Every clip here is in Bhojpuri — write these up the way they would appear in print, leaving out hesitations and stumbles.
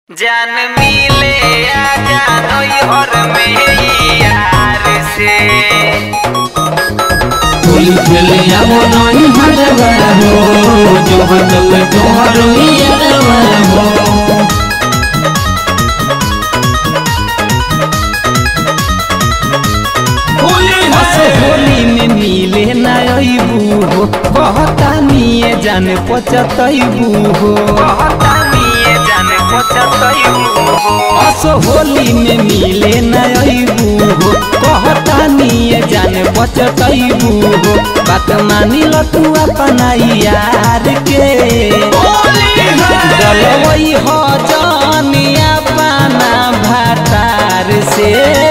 जान मिले आजा नैहर में यार से होली खेले आवो नैहर हो जो बदल तोहर यारवा हो। होली में मिले ना अइबू हो कहता निये जान पचतइबू हो असो होली में मिले न अइबू हो कहता निये जान बचतइबू हो। बात मानी ल तू अपना यार के गलवई हो जानिया पाना भातार से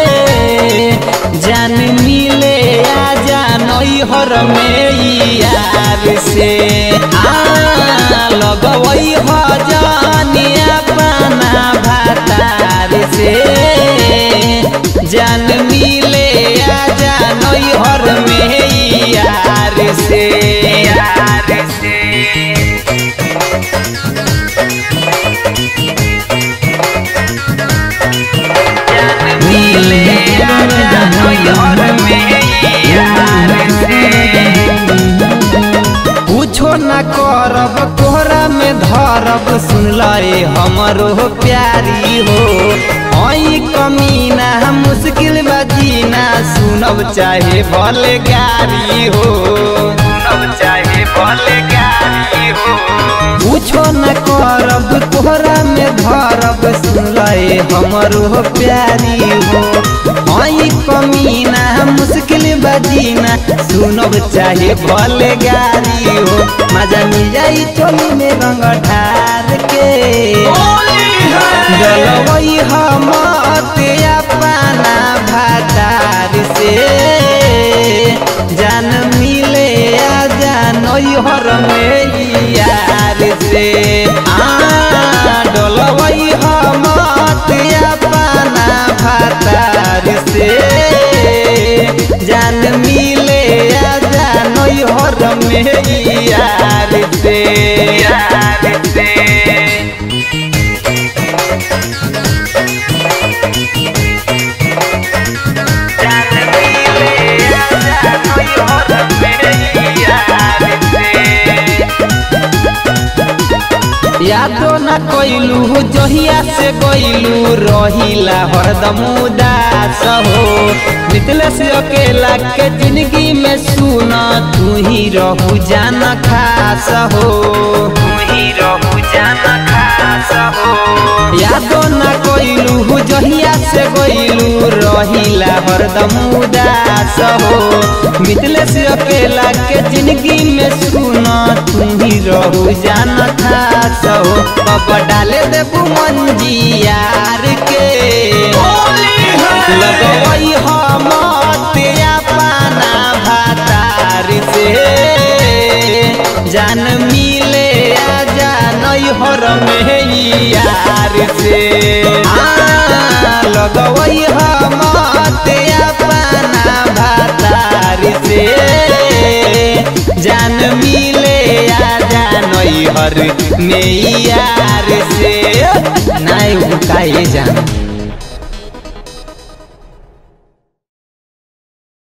जान मिले आजा नैहर में यार से लगवई हो जानिया पाना भातार से जान मिले आजा नैहर में यार से जान मिले आजा नैहर में यार से कुछो न करब तोहरा में धरब सुनलाए हमरो प्यारी हो। आई कमीना मुश्किल बजीना सुनब चाहे भले गारी हो कुछो न करब तोहरा में धरब सुनलाए हमरो प्यारी हो। आई कमीना मुश्किल बजीना सुनब चाहे भले गारी हो। मजा मिल जाई चोली में रंग ढार के डलवई हम अपना भातार से जान मिले आजा नैहर में यार से डलवई हम अपना भातार से जान मिले आजा नैहर में यार से यादो न कोइलू जहिया से कोइलू रहिला हरदम उदास हो। निकले से अकेला के जिंदगी में सुना तू ही रहू जान खास हो यादो न कोइलू जहिया से कोइलू रहिला हरदम उदास हो। मितले से अकेला के जिंदगी में सुना तू ही रहू जान खास हो। अब डाले देबू मंजी यार के लगवई हम तेरा पाना भातार से जान मिले आजा नैहर में यार से लगवई हम तेरा पाना भातार से जान मिले आजा नैहर में यार से नहीं उकाए जान।